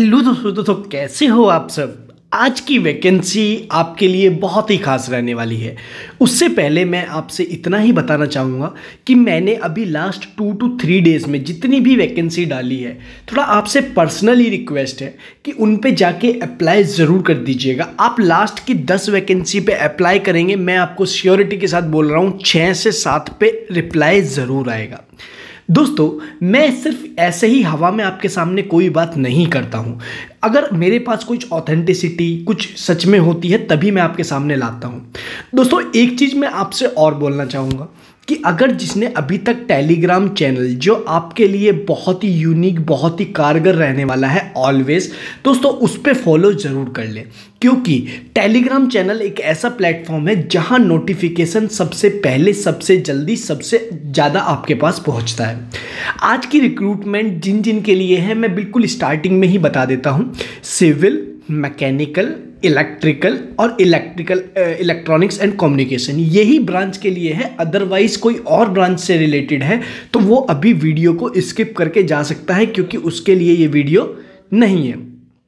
Hello दोस्तों कैसे हो आप सब। आज की वैकेंसी आपके लिए बहुत ही खास रहने वाली है। उससे पहले मैं आपसे इतना ही बताना चाहूँगा कि मैंने अभी लास्ट 2 to 3 डेज़ में जितनी भी वैकेंसी डाली है, थोड़ा आपसे पर्सनली रिक्वेस्ट है कि उन पे जाके अप्लाई ज़रूर कर दीजिएगा। आप लास्ट की 10 वैकेंसी पे अप्लाई करेंगे, मैं आपको श्योरिटी के साथ बोल रहा हूँ 6 से 7 पे रिप्लाई ज़रूर आएगा। दोस्तों, मैं सिर्फ ऐसे ही हवा में आपके सामने कोई बात नहीं करता हूँ। अगर मेरे पास कुछ ऑथेंटिसिटी, कुछ सच में होती है, तभी मैं आपके सामने लाता हूँ। दोस्तों, एक चीज़ मैं आपसे और बोलना चाहूँगा कि अगर जिसने अभी तक टेलीग्राम चैनल, जो आपके लिए बहुत ही यूनिक, बहुत ही कारगर रहने वाला है ऑलवेज, दोस्तों उस पर फॉलो ज़रूर कर लें, क्योंकि टेलीग्राम चैनल एक ऐसा प्लेटफॉर्म है जहां नोटिफिकेशन सबसे पहले, सबसे जल्दी, सबसे ज़्यादा आपके पास पहुंचता है। आज की रिक्रूटमेंट जिन जिन के लिए है, मैं बिल्कुल स्टार्टिंग में ही बता देता हूं। सिविल, मैकेनिकल, इलेक्ट्रिकल और इलेक्ट्रॉनिक्स एंड कम्युनिकेशन, यही ब्रांच के लिए है। अदरवाइज कोई और ब्रांच से रिलेटेड है तो वो अभी वीडियो को स्किप करके जा सकता है, क्योंकि उसके लिए ये वीडियो नहीं है।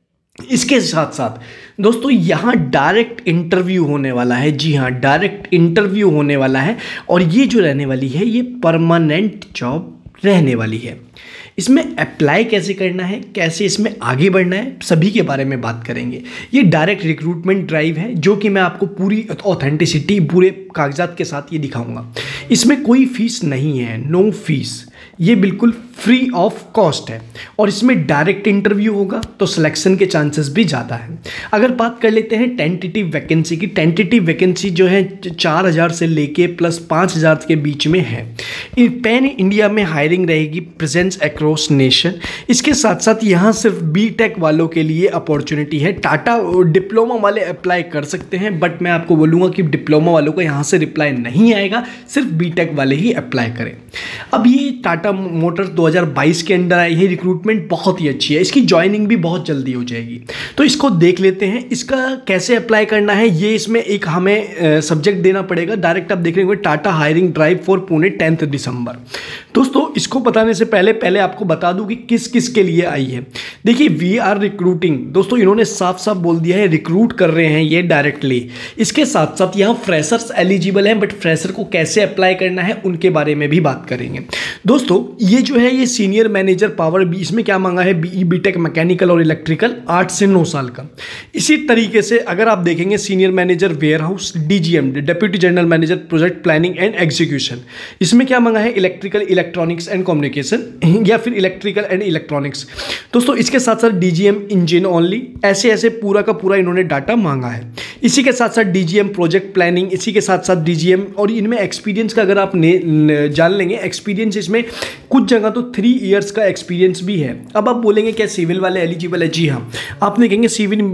इसके साथ साथ दोस्तों, यहाँ डायरेक्ट इंटरव्यू होने वाला है। जी हाँ, डायरेक्ट इंटरव्यू होने वाला है, और ये जो रहने वाली है, ये परमानेंट जॉब रहने वाली है। इसमें अप्लाई कैसे करना है, कैसे इसमें आगे बढ़ना है, सभी के बारे में बात करेंगे। ये डायरेक्ट रिक्रूटमेंट ड्राइव है, जो कि मैं आपको पूरी ऑथेंटिसिटी, पूरे कागजात के साथ ये दिखाऊंगा। इसमें कोई फीस नहीं है, नो फीस, ये बिल्कुल फ्री ऑफ कॉस्ट है। और इसमें डायरेक्ट इंटरव्यू होगा तो सिलेक्शन के चांसेस भी ज़्यादा हैं। अगर बात कर लेते हैं टेंटेटिव वैकेंसी की, टेंटेटिव वैकेंसी जो है 4000 से लेके प्लस 5000 के बीच में है। पैन इंडिया में हायरिंग रहेगी, प्रेजेंस अक्रॉस नेशन। इसके साथ साथ यहाँ सिर्फ बीटेक वालों के लिए अपॉर्चुनिटी है। टाटा डिप्लोमा वाले अप्लाई कर सकते हैं, बट मैं आपको बोलूँगा कि डिप्लोमा वालों को यहाँ से रिप्लाई नहीं आएगा, सिर्फ बीटेक वाले ही अप्लाई करें। अब ये टाटा मोटर्स 2022 के अंडर आई है। रिक्रूटमेंट बहुत ही अच्छी है, इसकी ज्वाइनिंग भी बहुत जल्दी हो जाएगी। तो इसको देख लेते हैं, इसका कैसे अप्लाई करना है। ये इसमें एक हमें सब्जेक्ट देना पड़ेगा। डायरेक्ट आप देख रहे होंगे, Tata hiring drive for Pune 10 दिसंबर। दोस्तों, इसको बताने से पहले आपको बता दूं कि किस किस के लिए आई है। देखिए, वी आर रिक्रूटिंग, दोस्तों इन्होंने साफ साफ बोल दिया है, रिक्रूट कर रहे हैं ये डायरेक्टली। इसके साथ साथ यहाँ फ्रेशर्स एलिजिबल हैं, बट फ्रेशर को कैसे अप्लाई करना है उनके बारे में भी बात करेंगे। दोस्तों, ये जो है, ये सीनियर मैनेजर पावर बी, इसमें क्या मांगा है, बीई बीटेक मैकेनिकल और इलेक्ट्रिकल 8 से 9 साल का। इसी तरीके से अगर आप देखेंगे, senior manager warehouse, DGM, deputy general manager project planning and execution, इसमें क्या मांगा है, इलेक्ट्रिकल, इलेक्ट्रॉनिक्स एंड कम्युनिकेशन, या फिर इलेक्ट्रिकल एंड इलेक्ट्रॉनिक्स। दोस्तों, इसके साथ साथ डीजीएम इंजन ओनली, ऐसे ऐसे पूरा का पूरा इन्होंने डाटा मांगा है। इसी के साथ साथ डीजीएम प्रोजेक्ट प्लानिंग, इसी के साथ साथ डीजीएम, और इनमें एक्सपीरियंस का अगर आप जान लेंगे, एक्सपीरियंस इसमें कुछ जगह तो 3 इयर्स का एक्सपीरियंस भी है। अब आप बोलेंगे क्या सिविल वाले एलिजिबल है? जी हाँ, आप देखेंगे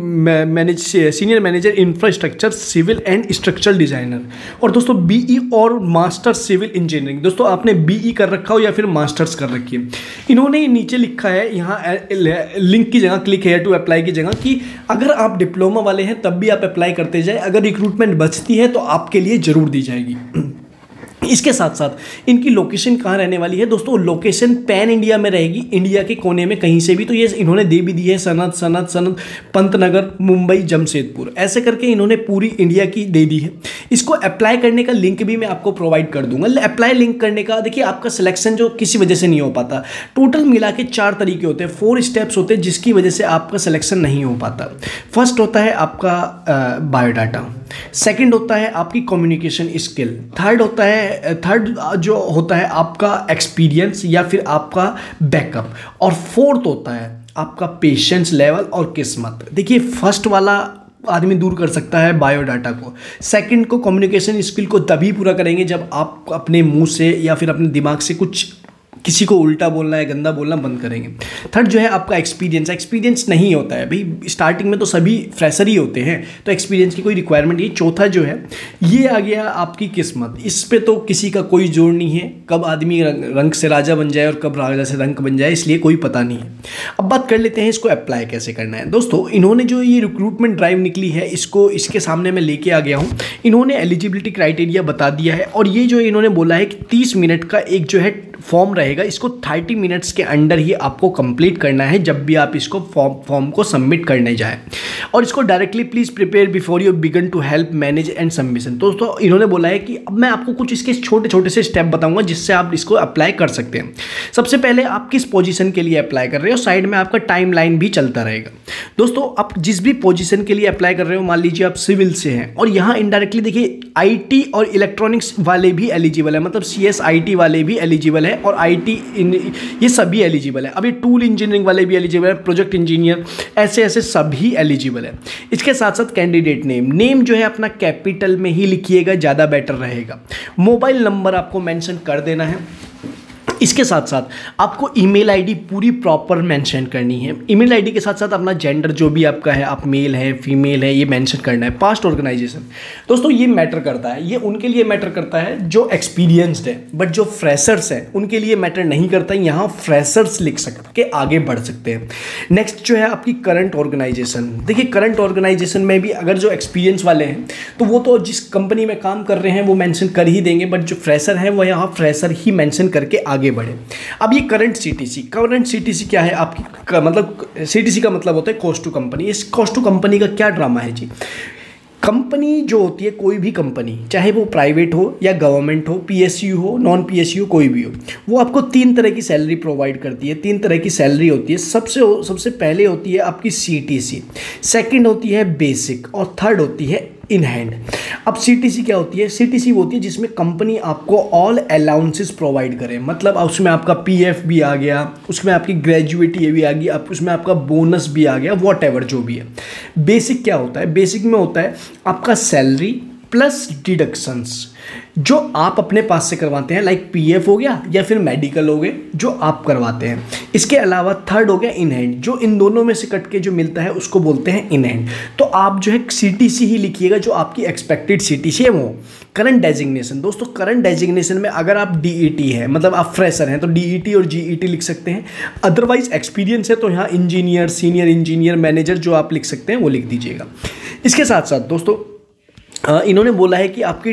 senior manager infrastructure, civil and structural designer. और दोस्तों, बीई और मास्टर सिविल इंजीनियरिंग, दोस्तों आपने बीई कर रखा हो या फिर मास्टर्स कर रखी है। इन्होंने नीचे लिखा है, यहाँ लिंक की जगह, क्लिक हेयर टू अप्लाई की जगह, कि अगर आप डिप्लोमा वाले हैं तब भी आप अप्लाई करते जाए, अगर रिक्रूटमेंट बचती है तो आपके लिए जरूर दी जाएगी। इसके साथ साथ इनकी लोकेशन कहाँ रहने वाली है? दोस्तों, लोकेशन पैन इंडिया में रहेगी, इंडिया के कोने में कहीं से भी। तो ये इन्होंने दे भी दी है, सनत, पंतनगर, मुंबई, जमशेदपुर, ऐसे करके इन्होंने पूरी इंडिया की दे दी है। इसको अप्लाई करने का लिंक भी मैं आपको प्रोवाइड कर दूंगा। अप्लाई लिंक करने का, देखिए आपका सिलेक्शन जो किसी वजह से नहीं हो पाता, टोटल मिला के 4 तरीके होते हैं, 4 स्टेप्स होते हैं, जिसकी वजह से आपका सिलेक्शन नहीं हो पाता। फर्स्ट होता है आपका बायोडाटा, सेकंड होता है आपकी कम्युनिकेशन स्किल, थर्ड जो होता है आपका एक्सपीरियंस या फिर आपका बैकअप, और फोर्थ होता है आपका पेशेंस लेवल और किस्मत। देखिए, फर्स्ट वाला आदमी दूर कर सकता है बायोडाटा को, सेकंड को, कम्युनिकेशन स्किल को तभी पूरा करेंगे जब आप अपने मुंह से या फिर अपने दिमाग से कुछ किसी को उल्टा बोलना है, गंदा बोलना बंद करेंगे। थर्ड जो है आपका एक्सपीरियंस नहीं होता है भाई, स्टार्टिंग में तो सभी फ्रेशर ही होते हैं, तो एक्सपीरियंस की कोई रिक्वायरमेंट नहीं। चौथा जो है, ये आ गया आपकी किस्मत। इस पे तो किसी का कोई जोर नहीं है, कब आदमी रंग से राजा बन जाए और कब राजा से रंक बन जाए, इसलिए कोई पता नहीं है। अब बात कर लेते हैं इसको अप्लाई कैसे करना है। दोस्तों, इन्होंने जो ये रिक्रूटमेंट ड्राइव निकली है, इसको इसके सामने मैं लेके आ गया हूँ। इन्होंने एलिजिबिलिटी क्राइटेरिया बता दिया है, और ये जो इन्होंने बोला है कि 30 मिनट का एक जो है फॉर्म रहेगा, रहेगा, इसको 30 मिनट्स के अंडर ही आपको कंप्लीट करना है जब भी आप इसको फॉर्म को सबमिट करने जाएं। और इसको directly please prepare before you begin to help manage and submission. दोस्तों इन्होंने बोला है कि अब मैं आपको कुछ इसके छोटे छोटे से स्टेप बताऊंगा जिससे आप इसको अप्लाई कर सकते हैं। सबसे पहले आप किस पोजीशन के लिए अप्लाई कर रहे हो, साइड में आपका टाइम लाइन भी चलता रहेगा। दोस्तों आप जिस भी पोजीशन के लिए अप्लाई कर रहे हो, मान लीजिए आप सिविल से हैं और यहाँ इनडायरेक्टली देखिए आईटी और इलेक्ट्रॉनिक्स वाले भी एलिजिबल है, मतलब CSIT वाले भी एलिजिबल है और IT ये सभी एलिजिबल है। अभी टूल इंजीनियरिंग वाले भी एलिजिबल है, प्रोजेक्ट इंजीनियर, ऐसे ऐसे सभी एलिजिबल है। इसके साथ साथ कैंडिडेट नेम जो है अपना कैपिटल में ही लिखिएगा, ज़्यादा बेटर रहेगा। मोबाइल नंबर आपको मेंशन कर देना है। इसके साथ साथ आपको ईमेल आईडी पूरी प्रॉपर मेंशन करनी है। ईमेल आईडी के साथ साथ अपना जेंडर जो भी आपका है, आप मेल है फीमेल है, ये मेंशन करना है। पास्ट ऑर्गेनाइजेशन दोस्तों ये मैटर करता है, ये उनके लिए मैटर करता है जो एक्सपीरियंस्ड है, बट जो फ्रेशर्स हैं उनके लिए मैटर नहीं करता है। यहाँ फ्रेशर्स लिख सकते आगे बढ़ सकते हैं। नेक्स्ट जो है आपकी करंट ऑर्गेनाइजेशन। देखिए करंट ऑर्गेनाइजेशन में भी अगर जो एक्सपीरियंस वाले हैं तो वो तो जिस कंपनी में काम कर रहे हैं वो मेंशन कर ही देंगे, बट जो फ्रेशर है वो यहाँ फ्रेशर ही मेंशन करके आगे बढ़े। अब ये करंट सीटीसी क्या है आपकी मतलब सीटीसी का मतलब होता है कॉस्ट टू कंपनी। इस कॉस्ट टू कंपनी का क्या ड्रामा है जी। कंपनी जो होती है, कोई भी कंपनी चाहे वो प्राइवेट हो या गवर्नमेंट हो, PSU हो, नॉन PSU कोई भी हो, वो आपको 3 तरह की सैलरी प्रोवाइड करती है। 3 तरह की सैलरी होती है। सबसे पहले होती है आपकी CTC, सेकंड होती है बेसिक और थर्ड होती है इन हैंड। अब CTC क्या होती है? CTC वो होती है जिसमें कंपनी आपको ऑल अलाउंसेस प्रोवाइड करे, मतलब उसमें आपका PF भी आ गया, उसमें आपकी ग्रेजुएटी भी आ गई, उसमें आपका बोनस भी आ गया, वॉट एवर जो भी है। बेसिक क्या होता है? बेसिक में होता है आपका सैलरी प्लस डिडक्शंस जो आप अपने पास से करवाते हैं, लाइक PF हो गया या फिर मेडिकल हो गए जो आप करवाते हैं। इसके अलावा थर्ड हो गया इन हैंड, जो इन दोनों में से कट के जो मिलता है उसको बोलते हैं इन हैंड। तो आप जो है CTC ही लिखिएगा जो आपकी एक्सपेक्टेड CTC है वो। करंट डेजिग्नेशन दोस्तों, करंट डेजिग्नेशन में अगर आप DET है मतलब आप फ्रेशर हैं तो DET और GET लिख सकते हैं। अदरवाइज एक्सपीरियंस है तो यहाँ इंजीनियर, सीनियर इंजीनियर, मैनेजर जो आप लिख सकते हैं वो लिख दीजिएगा। इसके साथ साथ दोस्तों इन्होंने बोला है कि आपकी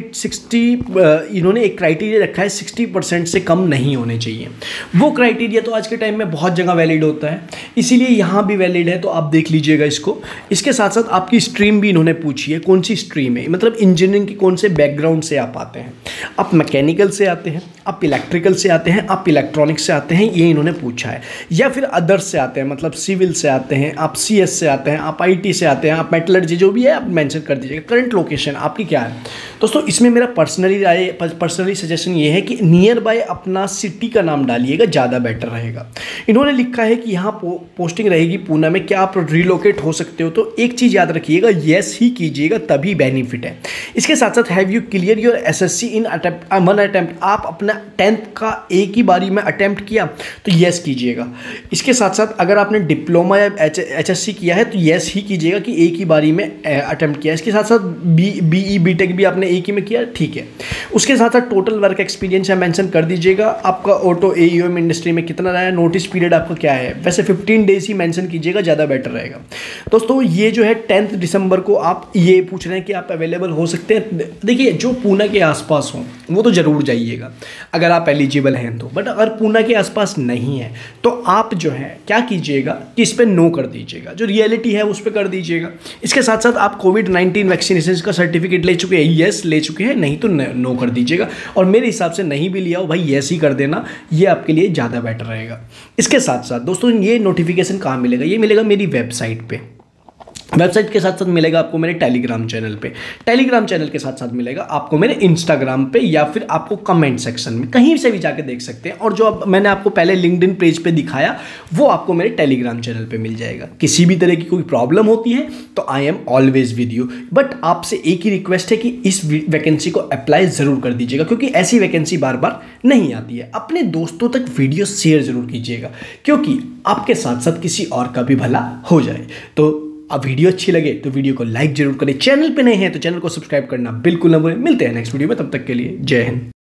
इन्होंने एक क्राइटेरिया रखा है 60% से कम नहीं होने चाहिए। वो क्राइटेरिया तो आज के टाइम में बहुत जगह वैलिड होता है, इसीलिए यहाँ भी वैलिड है, तो आप देख लीजिएगा इसको। इसके साथ साथ आपकी स्ट्रीम भी इन्होंने पूछी है, कौन सी स्ट्रीम है, मतलब इंजीनियरिंग की कौन से बैकग्राउंड से आप आते हैं। आप मैकेनिकल से आते हैं, आप इलेक्ट्रिकल से आते हैं, आप इलेक्ट्रॉनिक्स से आते हैं, ये इन्होंने पूछा है, या फिर अदर्स से आते हैं, मतलब सिविल से आते हैं, आप CS से आते हैं, आप IT से आते हैं, आप मेटलर्जी जो भी है आप मेंशन कर दीजिएगा। करंट लोकेशन आपकी क्या है दोस्तों, इसमें मेरा पर्सनली सजेशन ये है कि नियर बाय अपना सिटी का नाम डालिएगा, ज़्यादा बेटर रहेगा। इन्होंने लिखा है कि यहाँ पोस्टिंग रहेगी पूना में, क्या आप रिलोकेट हो सकते हो? तो एक चीज़ याद रखिएगा, येस ही कीजिएगा तभी बेनिफिट है। इसके साथ साथ have you clear your SSC in one attempt, आप अपना 10th का एक ही बारी में अटैम्प्ट किया तो येस कीजिएगा। इसके साथ साथ अगर आपने डिप्लोमा या HSC किया है तो येस ही कीजिएगा कि एक ही बारी में अटैम्प्ट किया। इसके साथ साथ BE BTech भी आपने एक ही में किया, ठीक है। उसके साथ साथ टोटल वर्क एक्सपीरियंस है मेंशन कर दीजिएगा, आपका ऑटो AEOM इंडस्ट्री में कितना रहा है, नोटिस पीरियड आपका क्या है। वैसे 15 डेज ही मेंशन कीजिएगा, ज़्यादा बेटर रहेगा। दोस्तों ये जो है 10 दिसंबर को आप ये पूछ रहे हैं कि आप अवेलेबल हो सकते हैं। देखिए जो पूना के आसपास हो वो तो ज़रूर जाइएगा अगर आप एलिजिबल हैं तो, बट अगर पूना के आसपास नहीं है तो आप जो है क्या कीजिएगा कि इस पर नो कर दीजिएगा, जो रियलिटी है उस पर कर दीजिएगा। इसके साथ साथ आप कोविड-19 वैक्सीनेशन का सर्टिफिकेट ले चुके हैं, येस ले चुके हैं, नहीं तो नो कर दीजिएगा। और मेरे हिसाब से नहीं भी लिया हो भाई येस ही कर देना, ये आपके लिए ज़्यादा बेटर रहेगा। इसके साथ साथ दोस्तों ये नोटिफिकेशन कहाँ मिलेगा? ये मिलेगा मेरी वेबसाइट पे। वेबसाइट के साथ साथ मिलेगा आपको मेरे टेलीग्राम चैनल पे, टेलीग्राम चैनल के साथ साथ मिलेगा आपको मेरे इंस्टाग्राम पे, या फिर आपको कमेंट सेक्शन में कहीं से भी जाके देख सकते हैं। और जो अब मैंने आपको पहले लिंक्डइन पेज पे दिखाया वो आपको मेरे टेलीग्राम चैनल पे मिल जाएगा। किसी भी तरह की कोई प्रॉब्लम होती है तो I am always with you. But आपसे एक ही रिक्वेस्ट है कि इस वैकेंसी को अप्लाई ज़रूर कर दीजिएगा, क्योंकि ऐसी वैकेंसी बार बार नहीं आती है। अपने दोस्तों तक वीडियो शेयर ज़रूर कीजिएगा, क्योंकि आपके साथ साथ किसी और का भी भला हो जाए। तो अब वीडियो अच्छी लगे तो वीडियो को लाइक जरूर करें, चैनल पे नए हैं तो चैनल को सब्सक्राइब करना बिल्कुल ना भूलें। मिलते हैं नेक्स्ट वीडियो में, तब तक के लिए जय हिंद।